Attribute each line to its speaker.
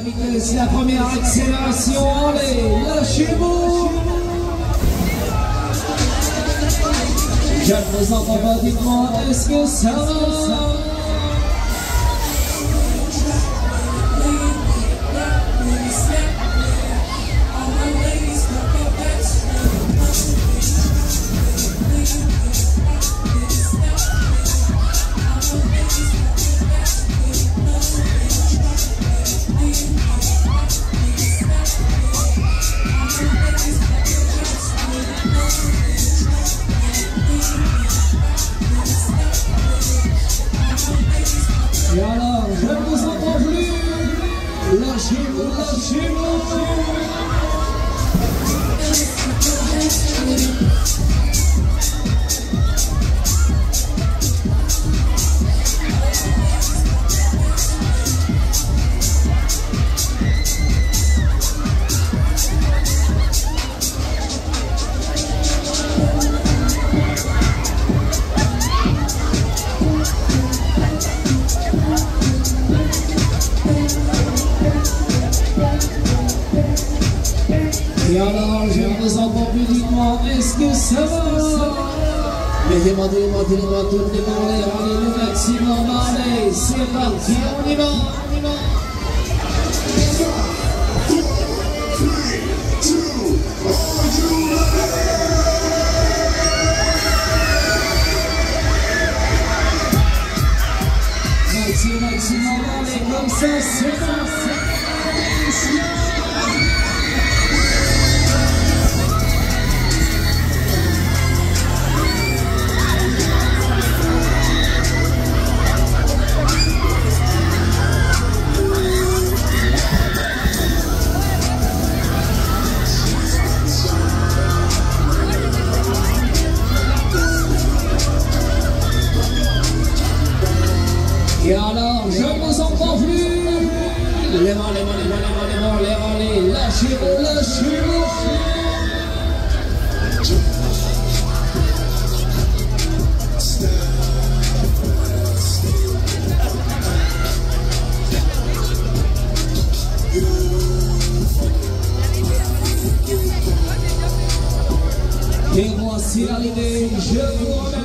Speaker 1: vitesse, la première accélération, allez, lâchez-vous. Je ne vous entends pas, dites-moi, est-ce que ça va? Et alors, je ne vous entends plus. Lâchez-vous, lâchez-vous. Et alors, je ne vous entends plus, dites-moi, est-ce que ça va? Mettez-moi toutes les mains en l'air, allez, le maximum, allez, c'est parti, on y va, on y va. Maximum, allez, comme ça, c'est parti. Et alors, je ne vous entends plus. Les mains, allez, lâchez-vous, lâchez-vous. Et voici l'arrivée, je vous remercie.